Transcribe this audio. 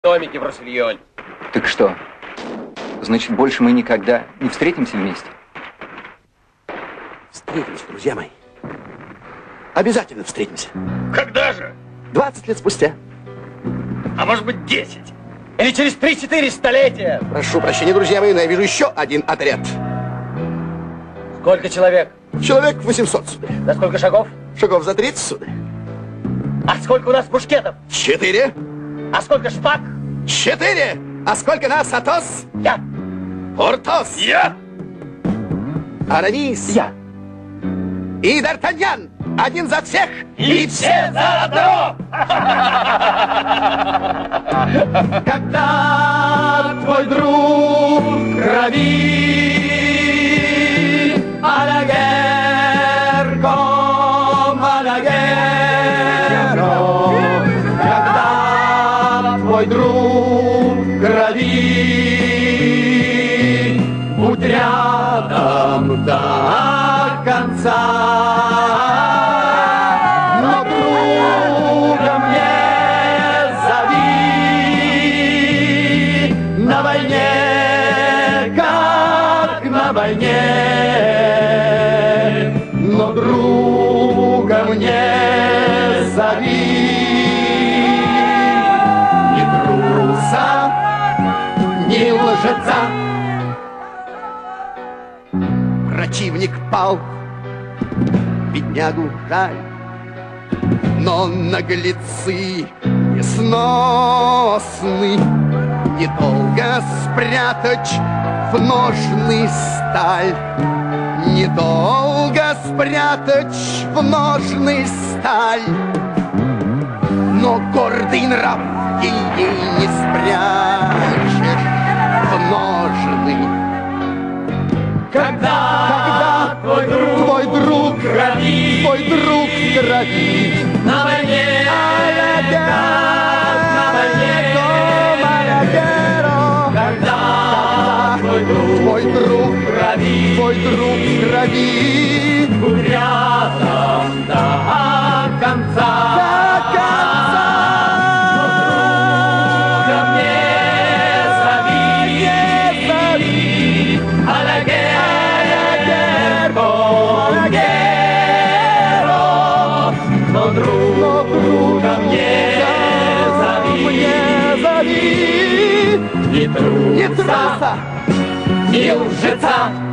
домике в Руссельоне. Так что? Значит, больше мы никогда не встретимся вместе? Встретимся, друзья мои. Обязательно встретимся. Когда же? 20 лет спустя. А может быть 10? Или через 3-4 столетия? Прошу прощения, друзья мои, но я вижу еще один отряд. Сколько человек? Человек 800, сударь. На сколько шагов? Шагов за 30, сударь. А сколько у нас мушкетов? 4. А сколько шпаг? 4. А сколько нас, Атос? Я. Портос? Я. Арамис? Я. И Д'Артаньян. Один за всех. И все за одно. Когда твой друг в крови, а la guerre, comme à la guerre, когда твой друг в крови, будь рядом до конца. Но друга мне зови. Ни труса, ни лжеца. Противник пал, беднягу жаль, но наглецы несносны. Недолго спрятать в ножны сталь, недолго спрятать в ножны сталь, но гордый нрав ей не спрячешь в ножны. Когда твой друг в крови, на войне, твой друг в крови, будь рядом до конца. Друга мне зови, а la guerre, con guerra. Но друга мне зови, ни труса, ни лжеца.